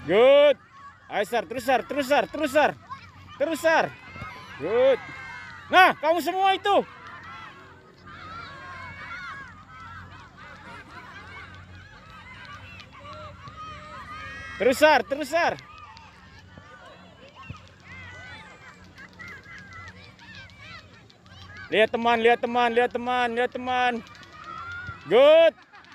Good. Ayo Sar, terus Sar, terus Sar, terus Sar. Terus Sar. Good. Nah, kamu semua itu. Terus Sar, terus Sar. Lihat teman, lihat teman, lihat teman, lihat teman. Good.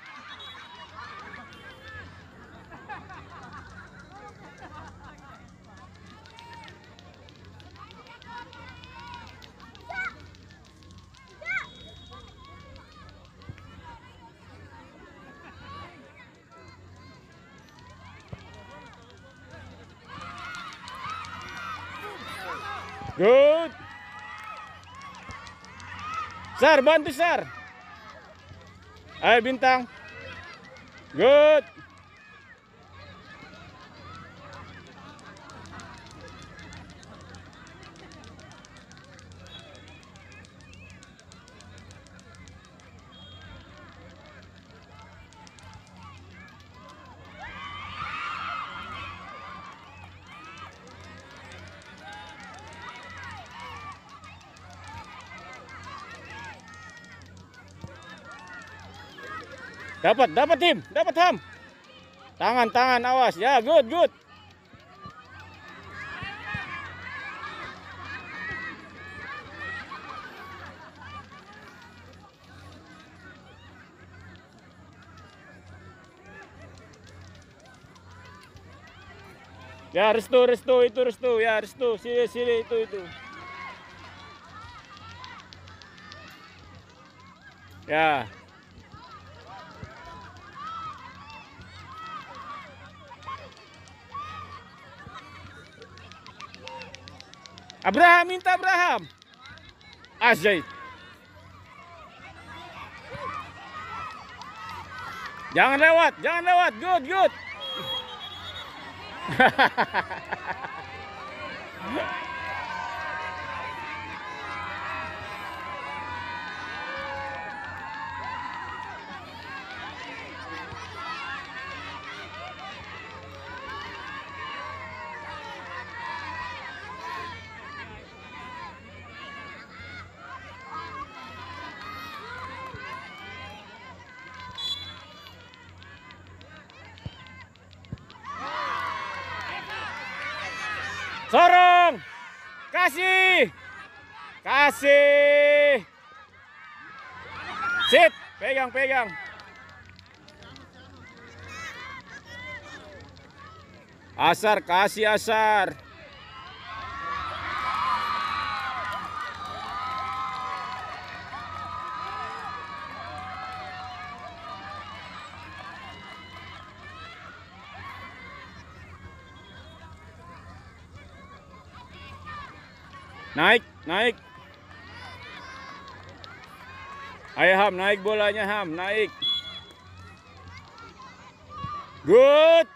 Good. Sar, bantu Sar. Ayo Bintang. Good. Dapat, dapat Tim, dapat Ham. Tangan, tangan, awas. Ya, good, good. Ya, restu, restu, itu restu, ya restu, sini, sini, itu. Ya. Abraham, minta Abraham. Ajaib. Jangan lewat, jangan lewat. Good, good. Sorong, kasih, kasih, sit, pegang, pegang. Asar, kasih Asar. Naik, naik. Ayo Ham, naik bolanya Ham, naik. Good.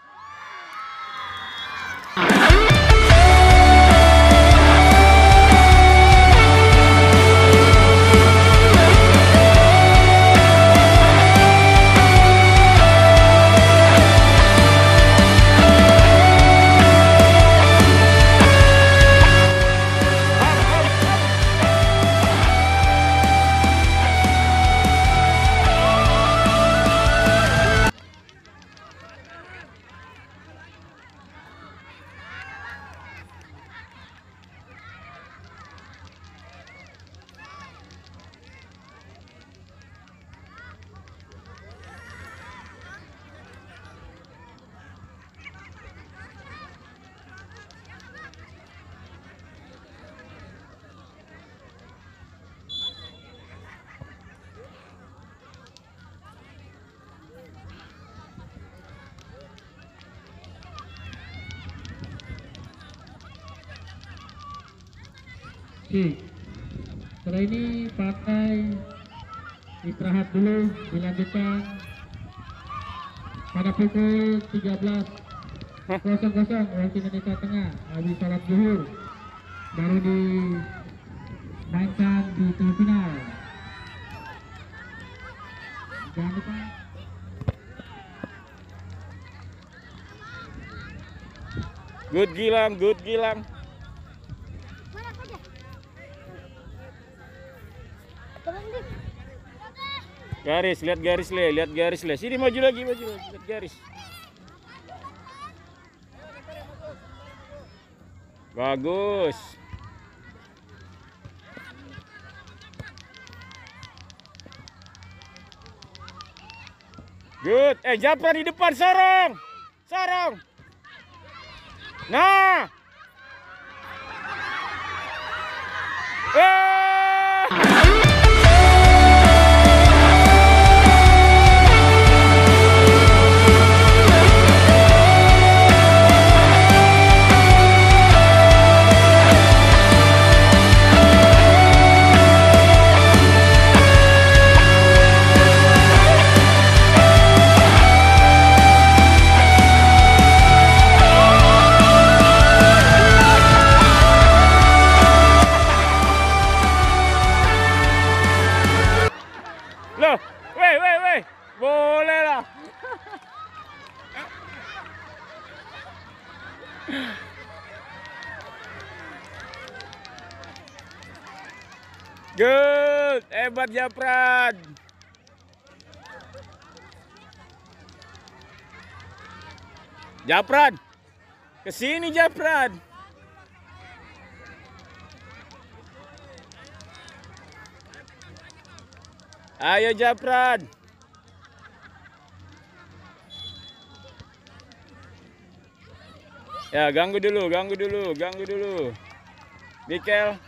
Oke, setelah ini partai istirahat dulu, dilanjutkan pada pukul 13.00 waktu Indonesia Tengah habis salat zuhur baru dimainkan di semifinal. Jangan lupa Good Gilang, good Gilang. Garis, lihat garis le, lihat garis le. Sini maju lagi, lihat garis. Bagus. Good. Japran di depan, sorong. Sorong. Nah. Loh, weh, boleh lah. Good, hebat Japran. Japran, kesini Japran. Ayo Japran. Ya, ganggu dulu. Mikel.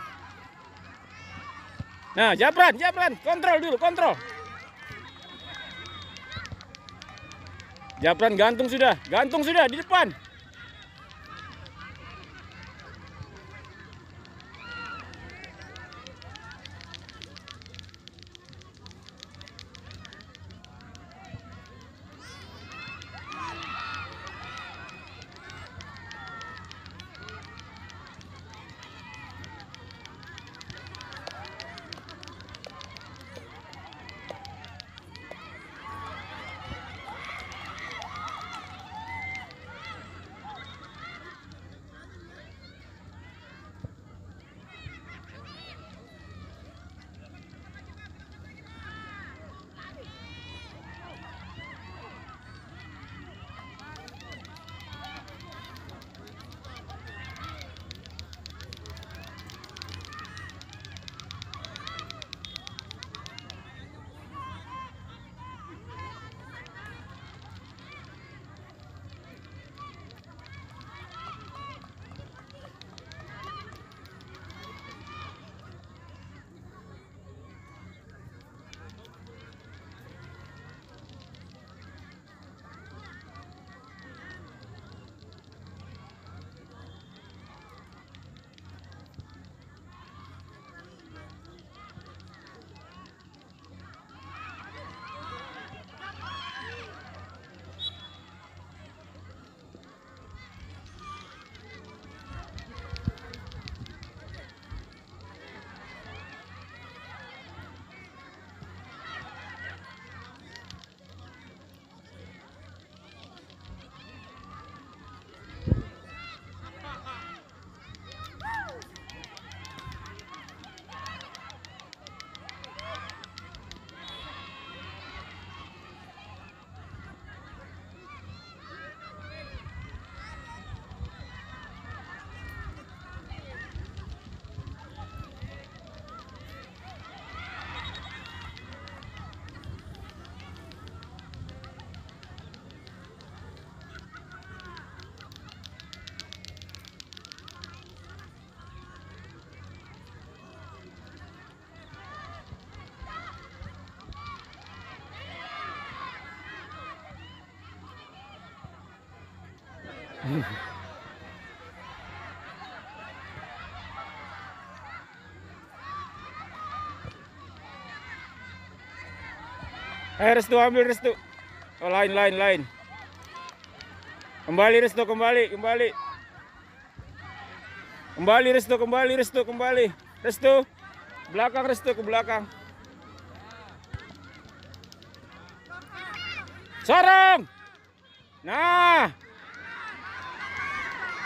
Nah, Japran, kontrol dulu. Japran gantung sudah di depan. Restu, ambil Restu. Oh, lain. Kembali Restu, kembali. Restu. Belakang Restu, ke belakang. Sorong. Nah.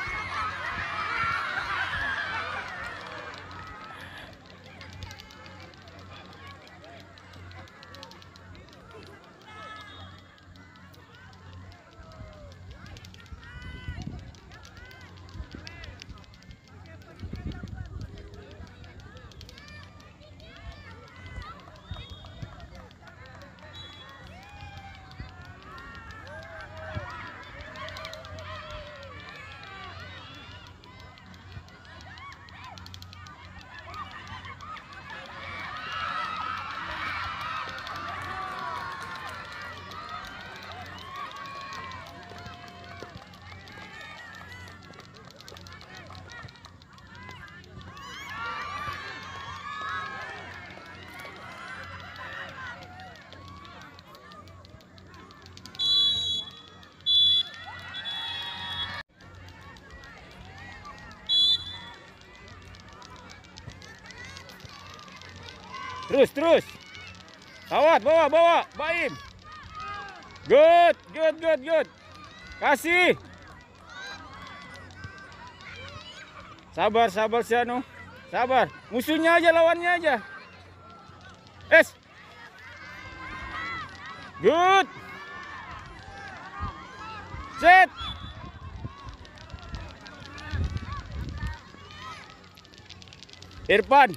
Terus. Tawat, bawa. Baim. Good. Kasih. Sabar si Anu. Sabar. Musuhnya aja, lawannya aja. Good. Set. Irfan.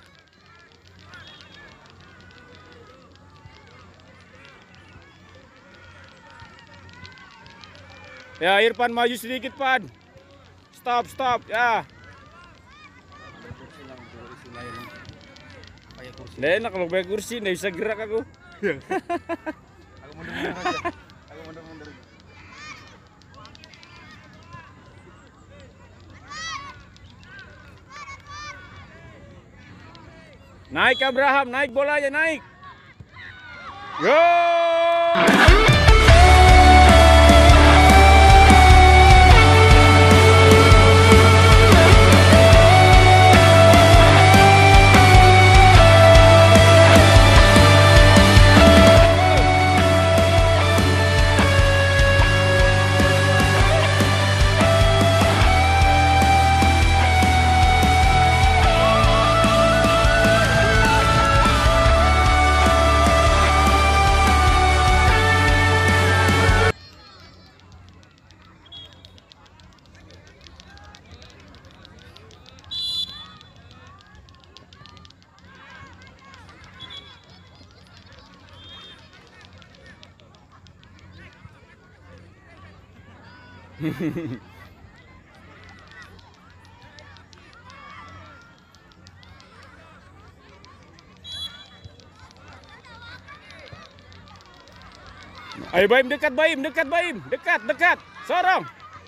Ya, Irfan maju sedikit, Pan. Stop. Ya. Nggak enak kalau pakai kursi, nggak bisa gerak aku. Aku mundur aja. Aku mundur. Naik Abraham, naik bolanya, naik. Go! Ayo Baim, dekat. Sorong.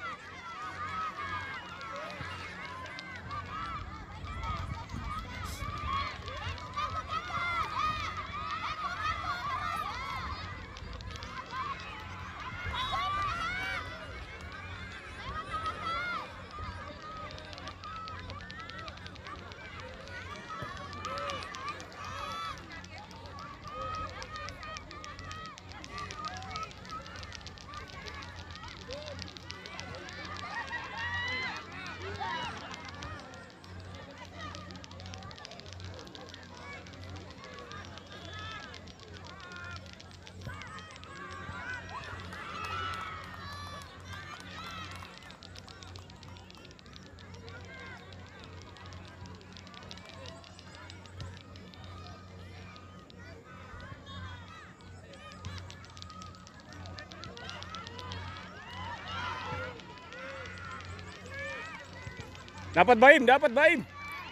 Dapat Baim.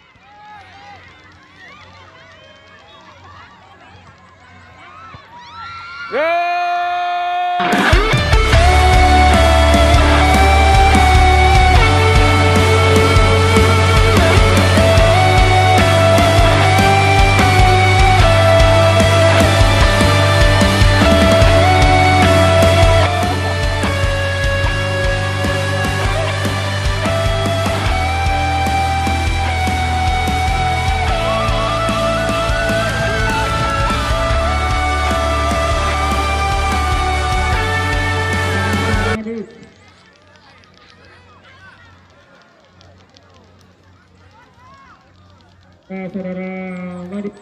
Saudara Madik.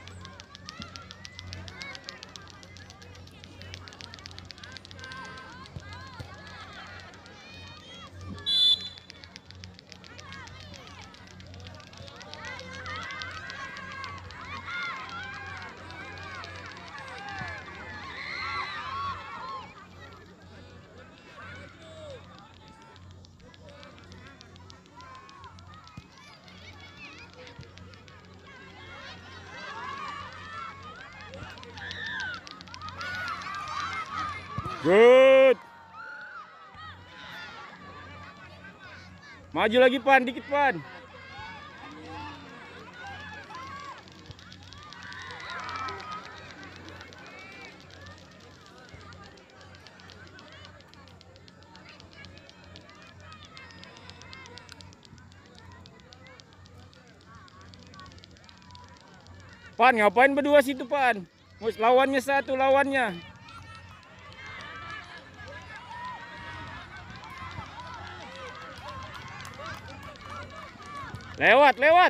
Good. Maju lagi Pan, dikit Pan. Pan, ngapain berdua situ, Pan? Lawannya satu, lawannya. Lewat, lewat.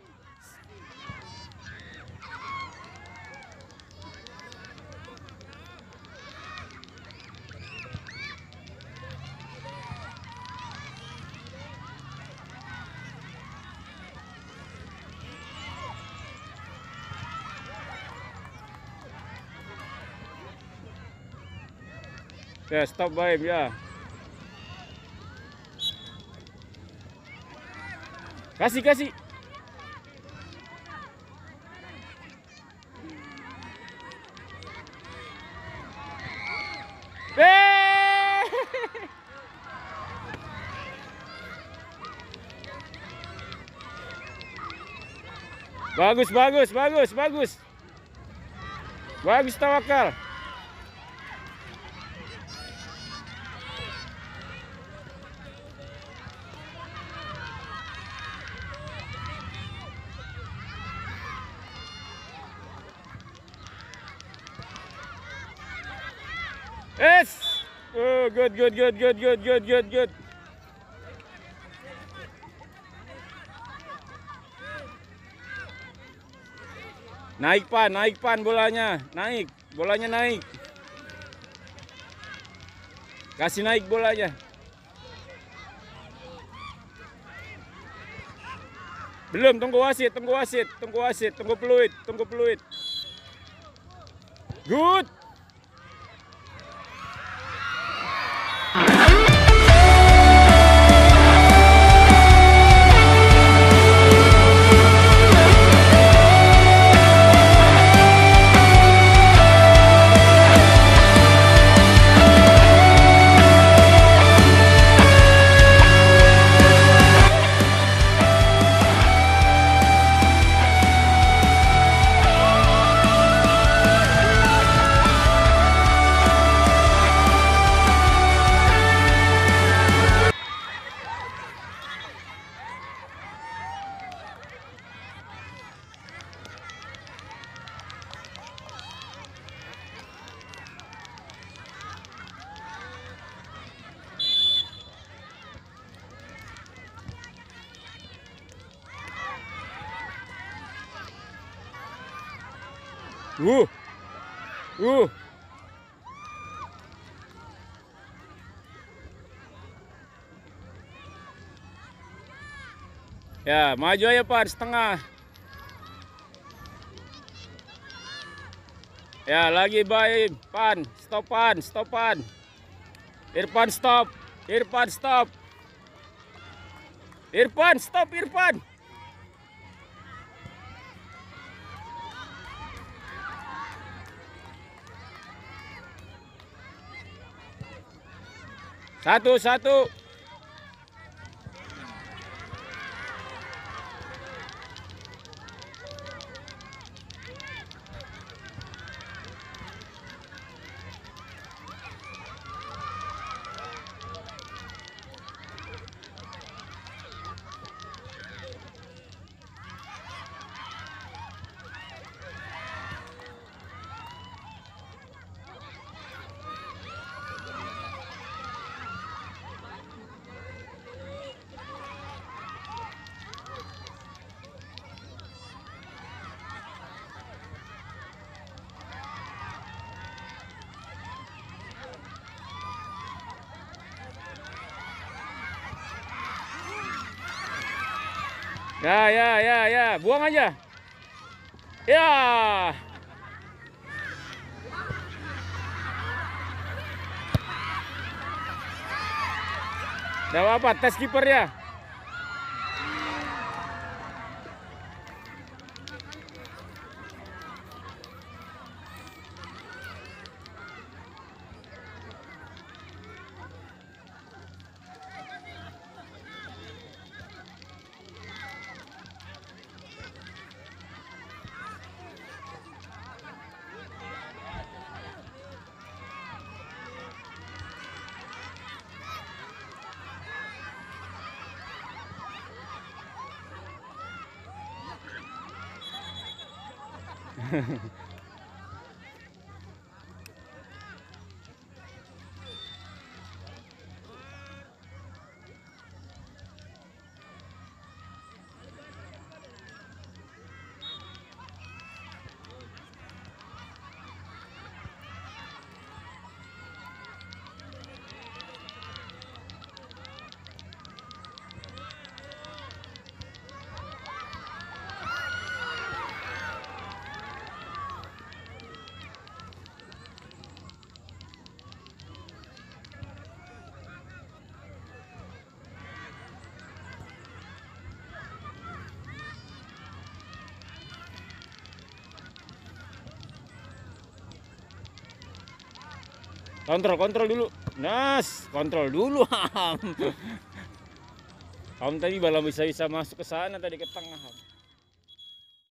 Ya, stop baik ya. Kasih, kasih. Bagus, bagus, bagus, bagus. Bagus Tawakal. Yes. Oh, good, good, good, good, good, good, good, good. Naik pan bolanya, naik, bolanya naik. Kasih naik bolanya. Belum, tunggu wasit, tunggu wasit, tunggu wasit, tunggu peluit, tunggu peluit. Good. Uh. Ya, maju aja Pan, setengah. Ya, lagi baik Pan, stopan, stopan. Irfan stop, Irfan stop. Irfan stop, Irfan. Satu. Ya, buang aja. Ya. Gak apa-apa, tes kiper ya. Kontrol dulu. Nas, kontrol dulu. Ham. Ham tadi balam bisa masuk ke sana tadi ke tengah. Ham.